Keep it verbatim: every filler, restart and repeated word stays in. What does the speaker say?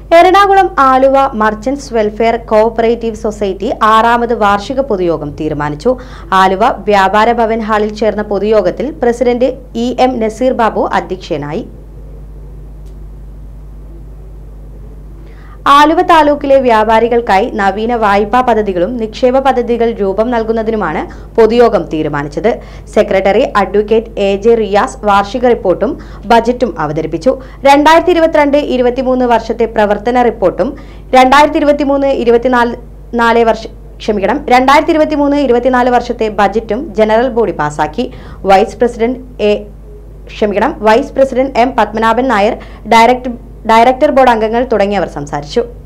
Ernakulam Aluva merchants welfare cooperative society ആറാമത് വാർഷിക പൊതുയോഗം തീരുമാനിച്ചു. ആലുവ വ്യാപാര ഭവൻ ഹാളിൽ ചേർന്ന പൊതുയോഗത്തിൽ president E M Nazeer Babu അധ്യക്ഷനായി. ആലുവ താലൂക്കിലെ വ്യാപാരികൾക്കായി നവീന വായ്പാ പദ്ധതികളും നിക്ഷേപ പദ്ധതികൾ രൂപം നൽകുന്നതിനുമാണ് പൊതുയോഗം തീരുമാനിച്ചത്. Secretary advocate A J Riyas വാർഷിക റിപ്പോർട്ടും ബജറ്റും അവതരിപ്പിച്ചു. രണ്ടായിരത്തി ഇരുപത്തിരണ്ട് ഇരുപത്തിമൂന്ന് വർഷത്തെ പ്രവർത്തന റിപ്പോർട്ടും രണ്ടായിരത്തി ഇരുപത്തിമൂന്ന് ഇരുപത്തിനാല് നാല് വർഷ ക്ഷമിക്കണം രണ്ടായിരത്തി ഇരുപത്തിമൂന്ന് ഇരുപത്തിനാല് വർഷത്തെ ബജറ്റും ജനറൽ ബോഡി പാസാക്കി. വൈസ് പ്രസിഡന്റ് എ ക്ഷമിക്കണം vice president M Padmanabhan Nair, director director board അംഗങ്ങൾ തുടങ്ങിയവർ സംസാരിച്ചു.